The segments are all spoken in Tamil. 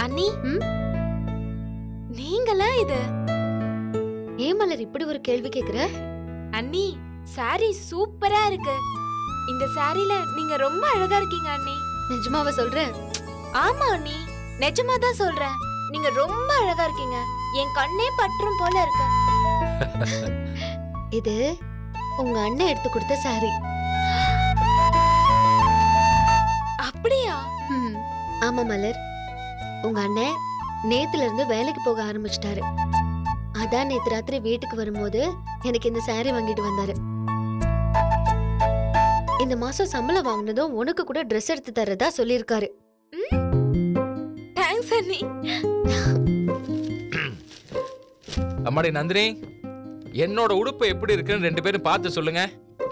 அண்ணி நீங்களா இது? ஏன் மலர் இப்படி ஒரு கேள்வி கேக்குற? அண்ணி சாரி சூப்பரா இருக்கு. இந்த சாரில நீங்க ரொம்ப அழகா இருக்கீங்க அண்ணி. நிஜமாவா சொல்ற? ஆமா அண்ணி, நிஜமா தான் சொல்றேன். நீங்க ரொம்ப அழகா இருக்கீங்க. என் கண்ணே பற்றும் போல இருக்கு. இது உங்க அண்ணன் எடுத்து கொடுத்த சாரி. அப்படியா? ஆமா மலர், உங்க அண்ணன் நேத்துல இருந்து வேலைக்கு போக ஆரம்பிச்சிட்டாரு. அதான் நேத்து ராத்திரி வீட்டுக்கு வரும்போது எனக்கு இந்த சாரி வாங்கிட்டு வந்தாரு. இந்த மாசம் சம்பளம் வாங்கினதும் உனக்கு கூட ட்ரெஸ் எடுத்து தரதா சொல்லிருக்காரு. தேங்க்ஸ் அண்ணி. அம்மாடி நந்தினி, என்னோட உடுப்பு எப்படி இருக்குன்னு 2 பேரும் பார்த்து சொல்லுங்க.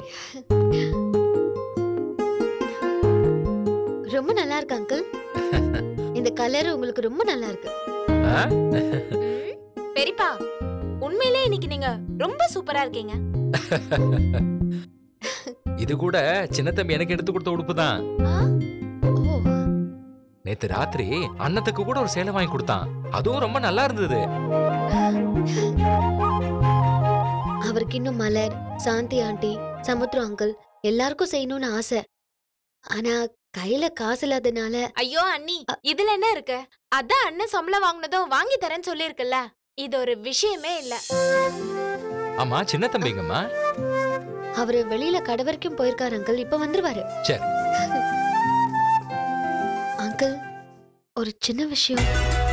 ரொம்ப நல்லா இருக்கு அங்கிள். இந்த கலர் உங்களுக்கு ரொம்ப நல்லா இருக்கு. பெரியப்பா, உண்மையிலே இன்னைக்கு நீங்க ரொம்ப சூப்பரா இருக்கீங்க. இது கூட சின்ன தம்பி எனக்கு எடுத்து கொடுத்த உடுப்பு தான். நேத்து ராத்திரி அண்ணத்துக்கு கூட ஒரு சேலை வாங்கி கொடுத்தான். அதுவும் ரொம்ப நல்லா இருந்தது. அவருக்கு இன்னும் மலர், சாந்தி ஆண்டி, சமுத்திரம் அங்கிள் எல்லாருக்கும் செய்யணும்னு ஆசை. ஆனா கையில காசு இல்லாதனால. ஐயோ அண்ணி, இதுல என்ன இருக்கு? அதான் அண்ணன் சம்பளம் வாங்கினதும் வாங்கி தரேன்னு சொல்லிருக்குல்ல. இது ஒரு விஷயமே இல்ல. ஆமா, சின்ன தம்பிங்கம்மா அவரு வெளியில கடை வரைக்கும் போயிருக்காரு அங்கிள். இப்ப வந்துருவாரு. சரி அங்கிள், ஒரு சின்ன விஷயம்.